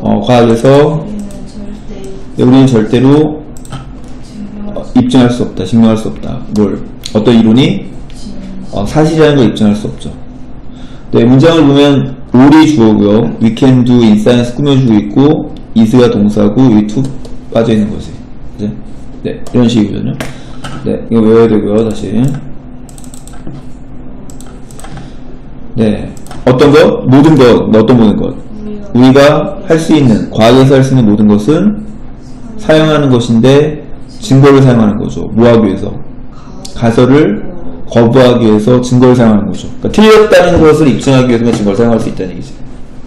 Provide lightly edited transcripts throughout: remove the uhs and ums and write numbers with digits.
과학에서 우리는 절대로 입증할 수 없다, 증명할 수 없다. 뭘? 어떤 이론이 사실이라는 걸 입증할 수 없죠. 네, 문장을 보면 all이 주어고요. we can do in science 꾸며주고 있고 is가 동사고 여기 to 빠져있는 거지. 그치? 네, 이런 식이거든요. 네, 이거 외워야 되고요. 다시. 네, 어떤 것? 모든 것. 어떤 모든 것? 우리가 할 수 있는, 과학에서 할 수 있는 모든 것은 사용하는 것인데 증거를 사용하는 거죠. 뭐 하기 위해서? 가설을 거부하기 위해서 증거를 사용하는 거죠. 그러니까 틀렸다는 것을 입증하기 위해서만 증거를 사용할 수 있다는 얘기지.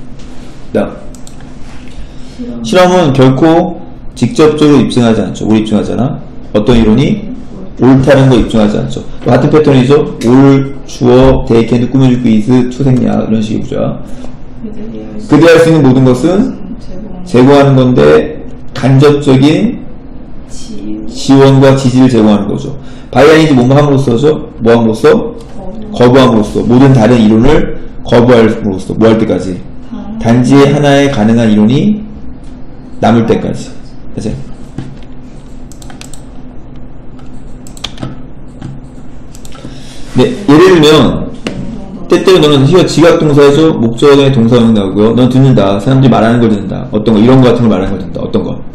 실험은 결코 직접적으로 입증하지 않죠. 뭘 입증하잖아? 어떤 이론이 옳다는 걸 입증하지 않죠. 또 같은 패턴이죠. 올, 주어, they can 꾸며주고 is, 투생략 이런 식의 구조야. 그들이 할 수 있는 모든 것은 제공하는 건데 간접적인 지원과 지지를 제공하는 거죠. 바이아인지 뭐뭐 함으로써죠? 뭐 함으로써? 거부함으로써. 모든 다른 이론을 거부함으로써. 뭐 할 때까지? 단지 하나의 가능한 이론이 남을 때까지. 그치? 네, 예를 들면 때때로 너는 이거 지각동사죠? 목적의 동사형 나오고요. 넌 듣는다. 사람들이 말하는 걸 듣는다. 어떤 거? 이런 거 같은 걸 말하는 걸 듣는다. 어떤 거?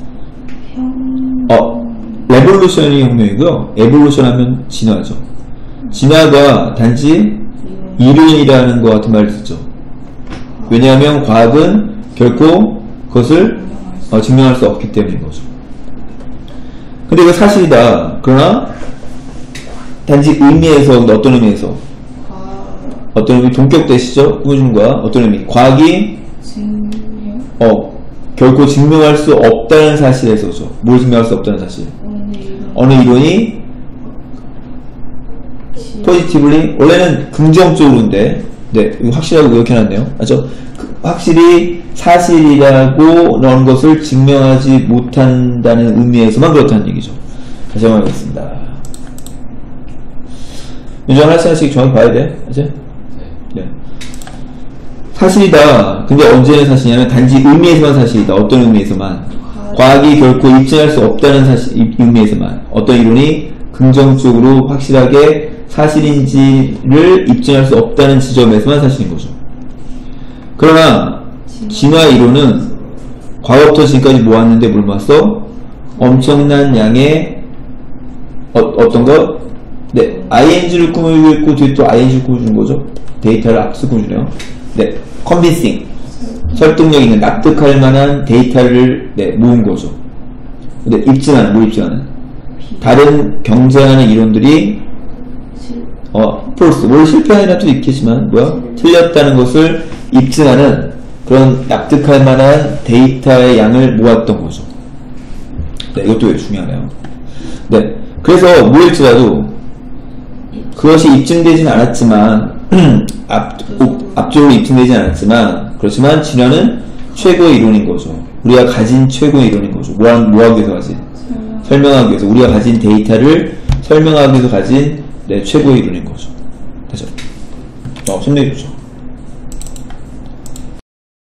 레볼루션이 혁명이고요. 에볼루션 하면 진화죠. 진화가 단지 이론이라는 것 같은 말을 듣죠. 왜냐하면 과학은 결코 그것을 증명할 수 없기 때문인 거죠. 근데 이거 사실이다. 그러나 단지 의미에서, 어떤 의미에서? 어떤 의미? 동격 대시죠? 꾸며주는 거야. 어떤 의미? 과학이 결코 증명할 수 없다는 사실에서죠. 뭘 증명할 수 없다는 사실? 어느 이론이 포지티블리, 원래는 긍정적으로인데, 네, 이거 확실하고 이렇게 해놨네요. 맞죠? 확실히 사실이라고 넣은 것을 증명하지 못한다는 의미에서만 그렇다는 얘기죠. 다시 한번 해보겠습니다. 문장 하나씩 정확히 봐야 돼. 맞죠? 네. 사실이다. 근데 언제는 사실이냐면 단지 의미에서만 사실이다. 어떤 의미에서만? 과학이 결코 입증할 수 없다는 사실, 의미에서만. 어떤 이론이 긍정적으로 확실하게 사실인지를 입증할 수 없다는 지점에서만 사실인 거죠. 그러나 진화 이론은 과거부터 지금까지 모았는데 뭘 모았어? 엄청난 양의 어떤 것? 네, ing를 꾸며주고 있고 뒤에 또 ing를 꾸며주는 거죠. 데이터를 앞서 꾸며주네요. 네, convincing, 설득력 있는, 납득할 만한 데이터를 모은 거죠. 근데 입증하는, 뭐 입증하는? 다른 경쟁하는 이론들이 false, 뭘 실패하는 것도 있겠지만 뭐야? 틀렸다는 것을 입증하는 그런 납득할 만한 데이터의 양을 모았던 거죠. 네, 이것도 중요하네요. 네, 그래서 뭐일지라도 그것이 입증되진 않았지만 앞쪽으로 입증되진 않았지만 그렇지만 진화는 최고의 이론인 거죠. 우리가 가진 최고의 이론인 거죠. 뭐 하기 위해서 가진? 설명하기 위해서. 우리가 가진 데이터를 설명하기 위해서 가진 최고의 이론인 거죠. 됐죠? 손내주죠.